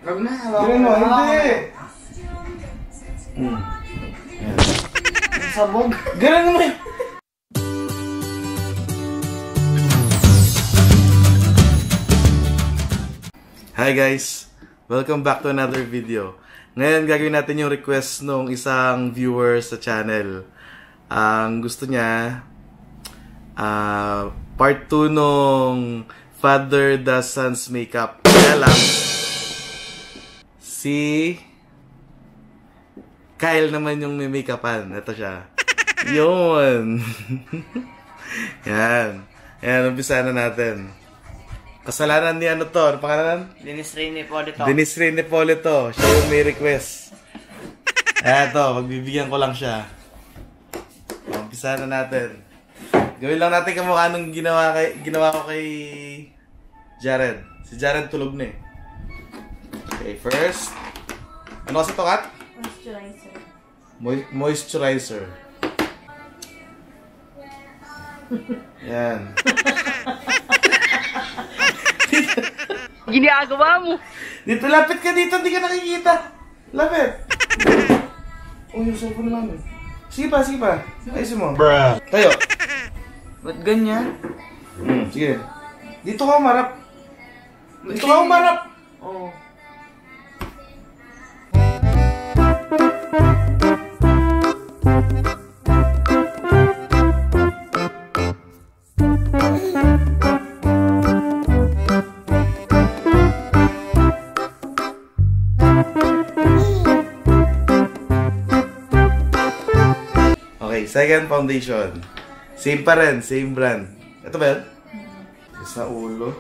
Wag na. Ganun mo, hindi. Sabog. Ganun mo yun. Hi guys! Welcome back to another video. Ngayon gagawin natin yung request nung isang viewer sa channel. Ang gusto niya, part 2 nung Father Does Son's Makeup. Kaya lang, si Kyle naman yung may make-upan. Ito siya. Yun! Yan. Yan, umpisa na natin. Kasalanan ni ano to? Ano pangalan? Dennis Rene Polito. Dennis Rene Polito. Siya yung may request. Eto, magbibigyan ko lang siya. Umpisa na natin. Gawin lang natin kamukha nung ginawa ko kay Jared. Si Jared tulog na eh. Okay, first. Ano kasi to, Kat? Moisturizer. Moisturizer. Yan. Ginagawa mo. Dito, lapit ka dito. Hindi ka nakikita. Lapit. Oh, yung cellphone namin. Sige pa, sige pa. Ayusin mo. Bruh. Tayo. Ba't ganyan? Sige. Dito ka umarap. Dito ka umarap. Oo. Okay, second foundation. Same pa rin, same brand. Ito ba yan? Sa ulo.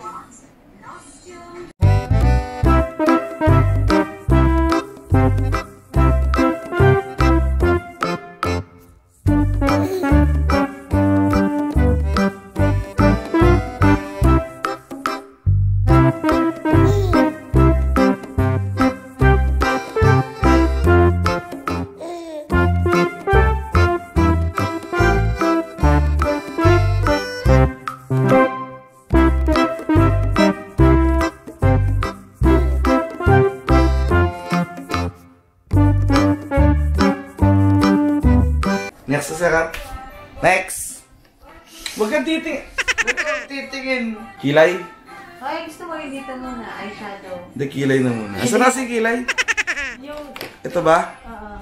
Next na sakat. Next! Huwag kang titingin. Kilay? Ay, gusto mo yung dito muna, eyeshadow. Hindi, kilay na muna. Asa na si kilay? Yung, Ito ba?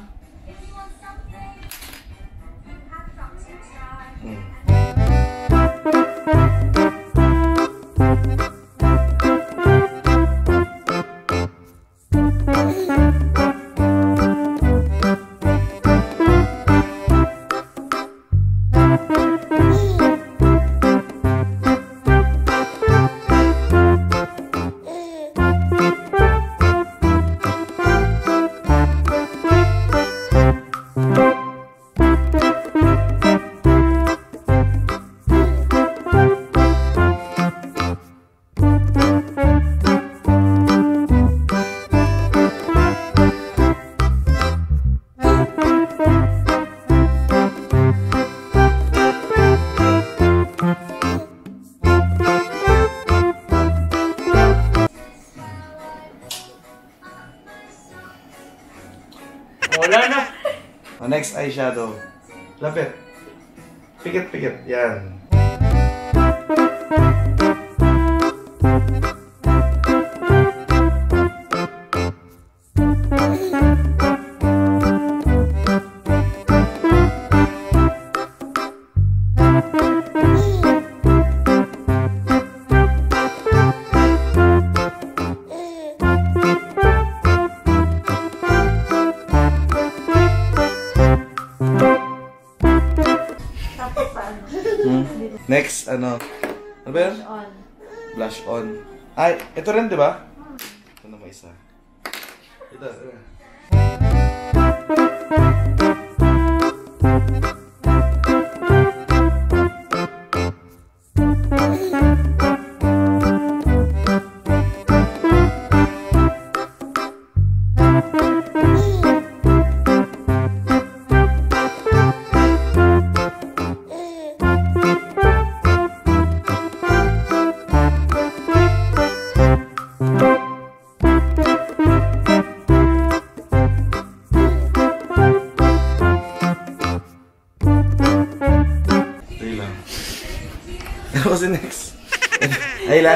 Wala na. Next eyeshadow. Lapit. Pikit. Yan. Next, ano? Ano ba yan? Blush on. Ay, ito rin, di ba? Ito na mo isa. Ito.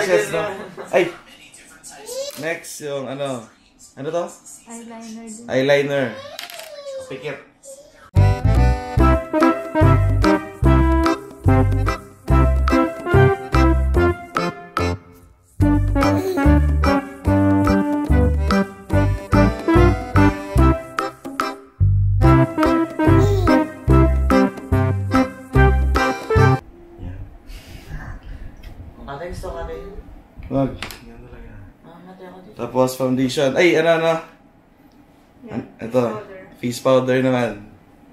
lashes, no? Ay! Next, yung ano. Ano to? Eyeliner din. Eyeliner. Pikit. Ate, gusto ka rin. Wag. Yan talaga. Ate ako dito. Tapos foundation. Ay, ano. Ito. Face powder naman.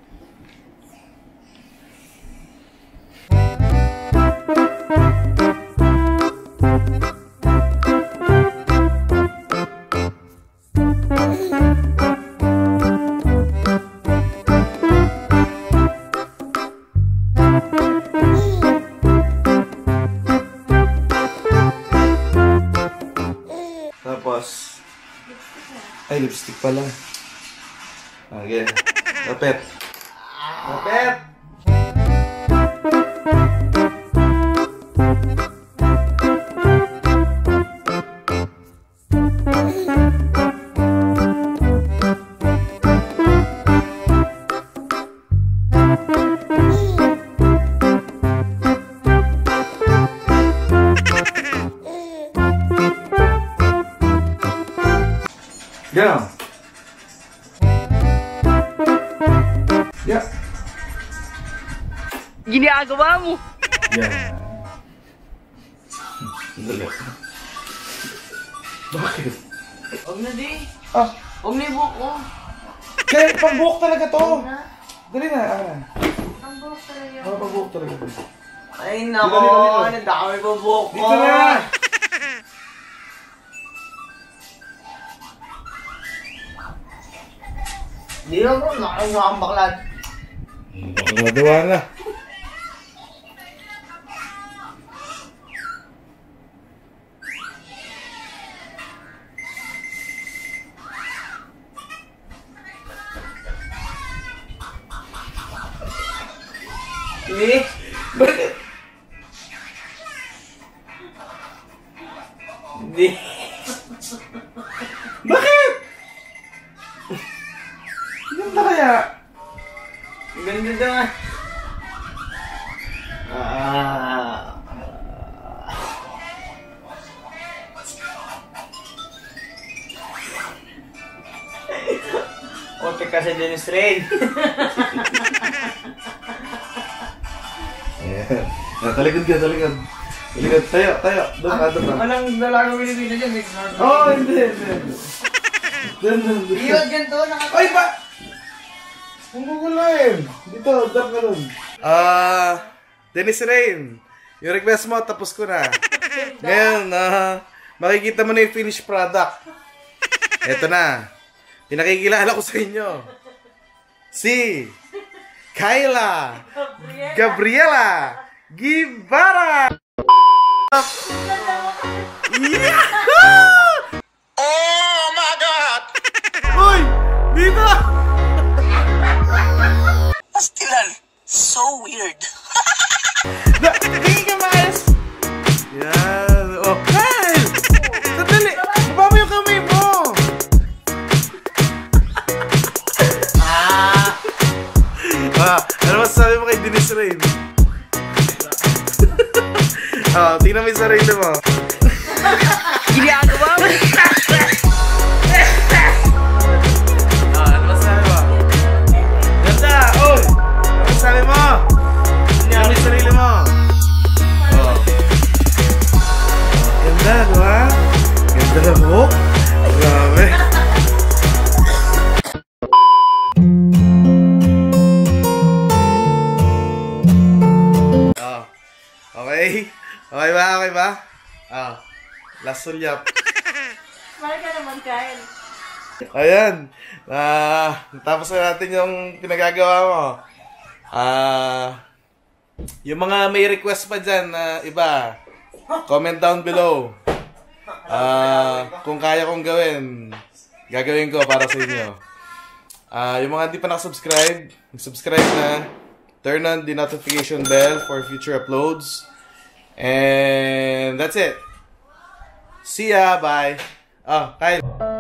Tapos, ay, lipstick pala. Okay. Lapet. Lapet! Go! Yeah. Ginagawa mo! Yeah. Dali. Bakit? Huwag na di. Ah, Huwag na ibuhok ko. kaya pambuhok talaga to. Na? Dali na, Ang buhok talaga. pambuhok talaga. Ay nako, Dito. nadami pa buhok ko. Dito na! Di na bro, nakakuha ang baklat. Magawa na. Hindi. Bakit? Hindi. Bakit? Ganda kaya? Ganda naman. Ote kasi din yung strain. Ayan. Talikod ka, talikod. Talikod, tayo. Doon ka, doon ka. Walang dalagang Pilipino dyan, ignore. Oh, hindi. Doon. Iyot dyan to, Ay, ba? Ang gugulain. Dito, doon ka doon. Dennis Rain. Yung request mo, tapos ko na. Ngayon, makikita mo na yung finished product. Eto na. Pinakikilala ko sa inyo. Si Kyla Gabriela Guevara. Yahoo! Oh my God! Uy! Dito! Pastilan. So weird. Tingin ka, Miles! Yan. Oh, Kyle! Sandali! Baba mo yung kamay mo! Ano masasabi mo kay Dennis Rain? Tingnan mo yung sarili mo. ginagawa mo. Ano masasabi mo? Ganda! Oy! Ano masasabi mo? Tingnan mo yung sarili mo. Ganda, di ba? Ganda na buhok. Grabe. Okay? Okay ba? Okay ba? Last sulyap. Mahal ka naman, Kyle. Ayan. Tapos na natin yung pinagagawa mo. Yung mga may request pa dyan na iba, comment down below. Kung kaya kong gawin, gagawin ko para sa inyo. Yung mga di pa nakasubscribe, subscribe na. Turn on the notification bell for future uploads. And that's it. See ya, bye. Oh, Kyle.